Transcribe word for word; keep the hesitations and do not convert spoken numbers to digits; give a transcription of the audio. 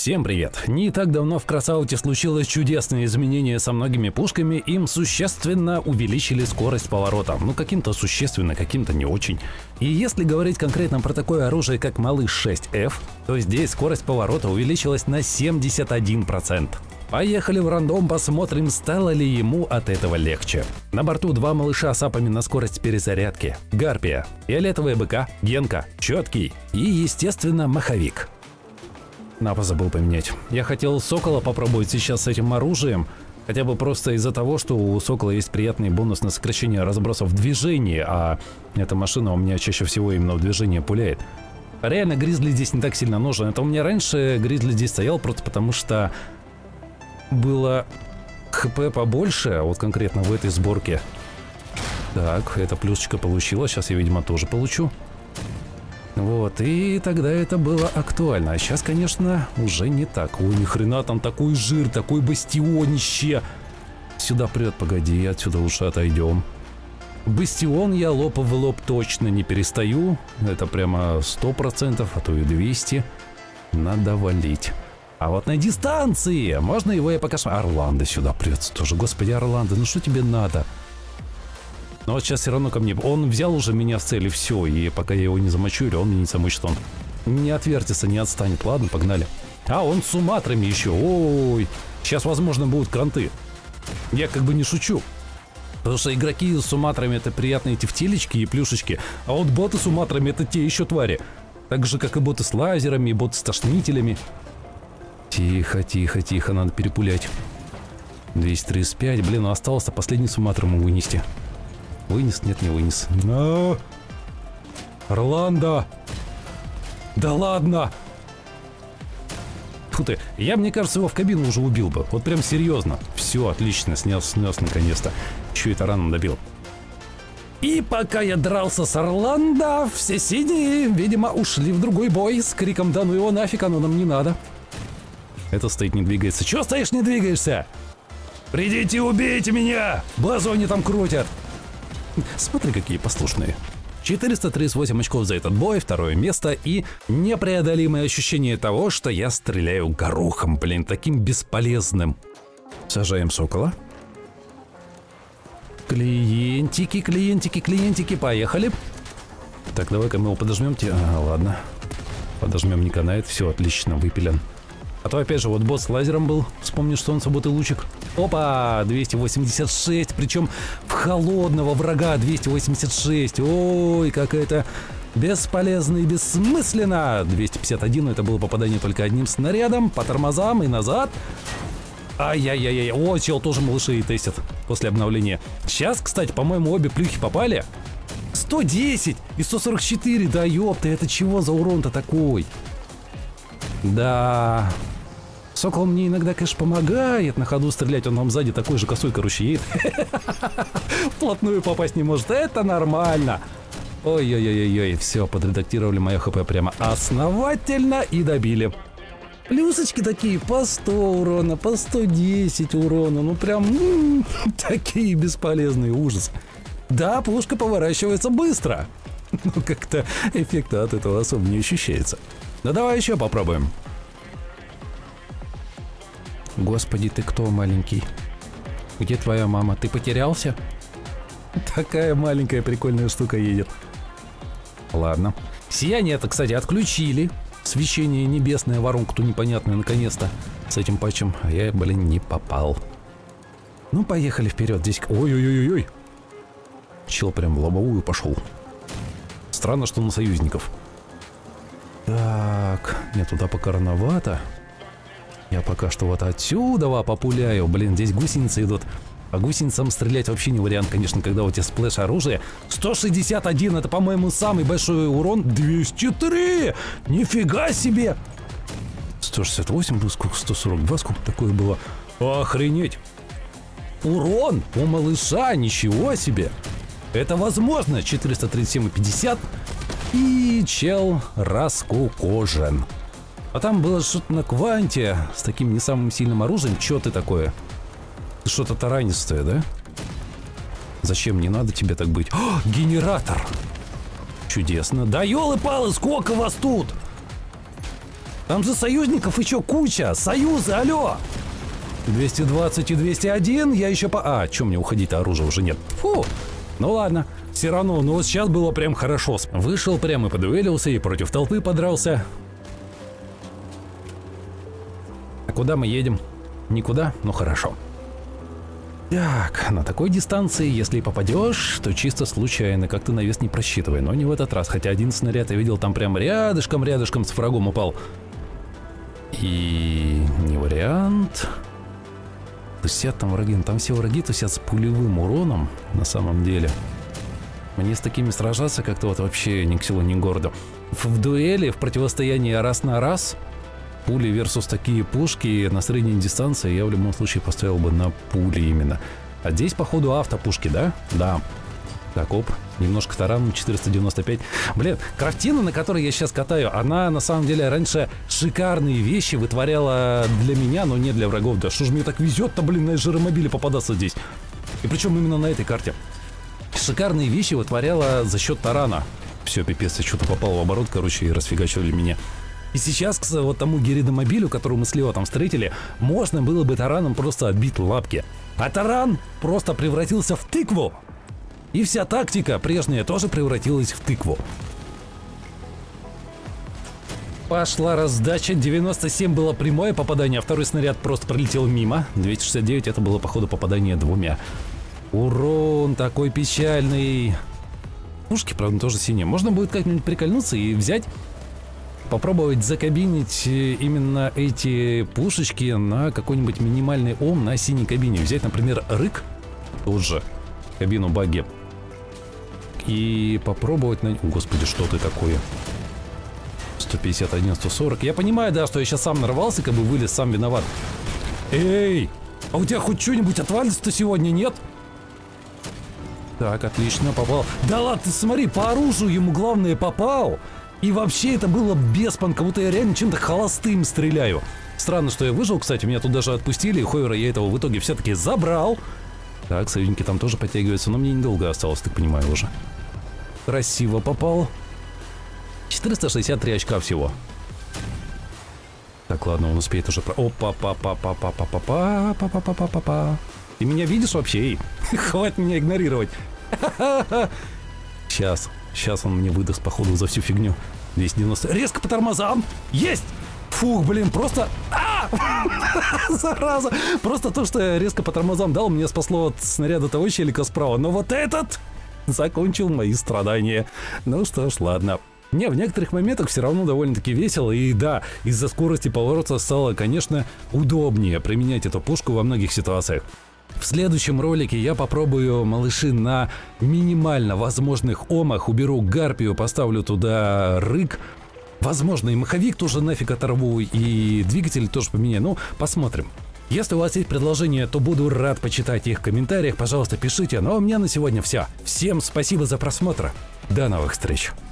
Всем привет! Не так давно в Красауте случилось чудесное изменение со многими пушками, им существенно увеличили скорость поворота. Ну каким-то существенно, каким-то не очень. И если говорить конкретно про такое оружие, как Малыш шесть эф, то здесь скорость поворота увеличилась на семьдесят один процент. Поехали в рандом, посмотрим, стало ли ему от этого легче. На борту два малыша с апами на скорость перезарядки. Гарпия, фиолетовая быка, Генка, четкий и, естественно, маховик. Напа забыл поменять. Я хотел Сокола попробовать сейчас с этим оружием, хотя бы просто из-за того, что у Сокола есть приятный бонус на сокращение разбросов в движении, а эта машина у меня чаще всего именно в движении пуляет. Реально Гризли здесь не так сильно нужен. Это у меня раньше Гризли здесь стоял просто потому, что было хп побольше, вот конкретно в этой сборке. Так, эта плюшечка получила, сейчас я, видимо, тоже получу. Вот, и тогда это было актуально. А сейчас, конечно, уже не так. Ой, ни хрена там такой жир, такой бастионище. Сюда прет, погоди, отсюда лучше отойдем. Бастион я лоб в лоб точно не перестаю. Это прямо сто процентов, а то и двести. Надо валить. А вот на дистанции можно его и пока... Орландо сюда прется тоже. Господи, Орландо, ну что тебе надо? Но вот сейчас все равно ко мне. Он взял уже меня в цель и все. И пока я его не замочу, он мне не замочит, он не отвертится, не отстанет. Ладно, погнали. А он с суматрами еще. Ой, сейчас, возможно, будут кранты. Я как бы не шучу. Потому что игроки с суматрами — это приятные тефтелечки и плюшечки. А вот боты с суматрами — это те еще твари. Так же, как и боты с лазерами, и боты с тошнителями. Тихо, тихо, тихо, надо перепулять. двести тридцать пять, блин, ну осталось-то последний суматр ему вынести. Вынес? Нет, не вынес. Но... Орландо! Да ладно! Фу ты, я, мне кажется, его в кабину уже убил бы. Вот прям серьезно. Все, отлично, снес, снес наконец-то. Еще и тараном добил. И пока я дрался с Орландо, все синие, видимо, ушли в другой бой с криком: да ну его нафиг, оно нам не надо. Это стоит, не двигается. Чего стоишь, не двигаешься? Придите, убейте меня! Базу они там крутят. Смотри, какие послушные. четыреста тридцать восемь очков за этот бой, второе место и непреодолимое ощущение того, что я стреляю горохом, блин, таким бесполезным. Сажаем Сокола. Клиентики, клиентики, клиентики, поехали. Так, давай-ка мы его подожмем. А, ладно. Подожмем, не канает. Все, отлично, выпилен. А то опять же, вот босс с лазером был. Вспомни, что он сработал лучик. Опа, двести восемьдесят шесть. Причем в холодного врага двести восемьдесят шесть. Ой, как это бесполезно и бессмысленно. двести пятьдесят один, это было попадание только одним снарядом. По тормозам и назад. Ай-яй-яй-яй. О, чел тоже малышей тестит после обновления. Сейчас, кстати, по-моему, обе плюхи попали. сто десять и сто сорок четыре. Да ёпта, это чего за урон-то такой? Да... Сокол мне иногда, конечно, помогает на ходу стрелять, он вам сзади такой же косой, короче, едет. Вплотную попасть не может, это нормально. Ой-ой-ой-ой, все, подредактировали мое хп прямо основательно и добили. Плюсочки такие по сто урона, по сто десять урона, ну прям м-м, такие бесполезные, ужас. Да, пушка поворачивается быстро, но как-то эффекта от этого особо не ощущается. Ну давай еще попробуем. Господи, ты кто, маленький? Где твоя мама? Ты потерялся? Такая маленькая прикольная штука едет. Ладно. Сияние это, кстати, отключили. Свечение небесное, воронку-то непонятную, наконец-то. С этим патчем. А я, блин, не попал. Ну, поехали вперед. Здесь... Ой-ой-ой-ой. Чел прям в лобовую пошел. Странно, что на союзников. Так. Нет, туда пока рановато. Я пока что вот отсюда популяю. Блин, здесь гусеницы идут. По гусеницам стрелять вообще не вариант, конечно, когда у тебя сплэш оружие. сто шестьдесят один, это, по-моему, самый большой урон. двести три! Нифига себе! сто шестьдесят восемь был, сколько? сто сорок два, сколько такое было? Охренеть! Урон у малыша, ничего себе! Это возможно! четыреста тридцать семь и пятьдесят. И чел раскукожен. А там было что-то на кванте с таким не самым сильным оружием. Чё ты такое? Ты что-то таранистое, да? Зачем? Не надо тебе так быть. О, генератор! Чудесно. Да ёлы-палы, сколько вас тут? Там же союзников еще куча! Союзы, алло! двести двадцать и двести один, я еще по... А, что мне уходить-то, оружия уже нет. Фу! Ну ладно, все равно, но вот сейчас было прям хорошо. Вышел прям и подуэлился, и против толпы подрался. А куда мы едем? Никуда? Ну хорошо. Так, на такой дистанции, если попадешь, то чисто случайно, как-то навес не просчитывай, но не в этот раз, хотя один снаряд я видел там прям рядышком-рядышком с врагом упал. И не вариант. Тусят там враги, там все враги тусят с пулевым уроном, на самом деле. Мне с такими сражаться как-то вот вообще ни к селу, ни к городу. В, в дуэли, в противостоянии раз на раз, пули versus такие пушки на средней дистанции я в любом случае поставил бы на пули именно. А здесь, походу, автопушки, да? Да. Так, оп, немножко таран, четыреста девяносто пять. Блин, картина, на которой я сейчас катаю, она на самом деле раньше шикарные вещи вытворяла для меня, но не для врагов. Да что ж мне так везет-то, блин, на жиромобиле попадаться здесь. И причем именно на этой карте. Шикарные вещи вытворяла за счет тарана. Все, пипец, я что-то попал в оборот, короче, и расфигачивали меня. И сейчас к вот тому гиридомобилю, который мы слева там встретили, можно было бы тараном просто отбить лапки. А таран просто превратился в тыкву. И вся тактика прежняя тоже превратилась в тыкву. Пошла раздача. девяносто семь было прямое попадание, а второй снаряд просто пролетел мимо. двести шестьдесят девять это было, походу, попадание двумя. Урон такой печальный. Пушки, правда, тоже синие. Можно будет как-нибудь прикольнуться и взять... Попробовать закабинить именно эти пушечки на какой-нибудь минимальный ом на синей кабине. Взять, например, рык, тоже кабину багги. И попробовать на... О, господи, что ты такое? сто пятьдесят один, сто сорок. Я понимаю, да, что я сейчас сам нарвался, как бы вылез, сам виноват. Эй, а у тебя хоть что-нибудь отвалится-то сегодня, нет? Так, отлично, попал. Да ладно, ты смотри, по оружию ему главное попал. И вообще это было без пан, как будто я реально чем-то холостым стреляю. Странно, что я выжил, кстати, меня тут даже отпустили, и Хойвера я этого в итоге все-таки забрал. Так, союзники там тоже подтягиваются, но мне недолго осталось, так понимаю уже. Красиво попал. четыреста шестьдесят три очка всего. Так, ладно, он успеет уже... Опа-па-па-па-па-па-па-па-па-па-па-па-па. Ты меня видишь вообще? Эй, хватит меня игнорировать. Сейчас. Сейчас он мне выдаст, походу, за всю фигню. двести девяносто. Резко по тормозам. Есть! Фух, блин, просто... А! Зараза! Просто то, что я резко по тормозам дал, меня спасло от снаряда того челика справа. Но вот этот закончил мои страдания. Ну что ж, ладно. Не, в некоторых моментах все равно довольно-таки весело. И да, из-за скорости поворота стало, конечно, удобнее применять эту пушку во многих ситуациях. В следующем ролике я попробую, малыши, на минимально возможных омах уберу гарпию, поставлю туда рык. Возможно, и маховик тоже нафиг оторву, и двигатель тоже поменяю. Ну, посмотрим. Если у вас есть предложения, то буду рад почитать их в комментариях. Пожалуйста, пишите. Ну а у меня на сегодня все. Всем спасибо за просмотр. До новых встреч.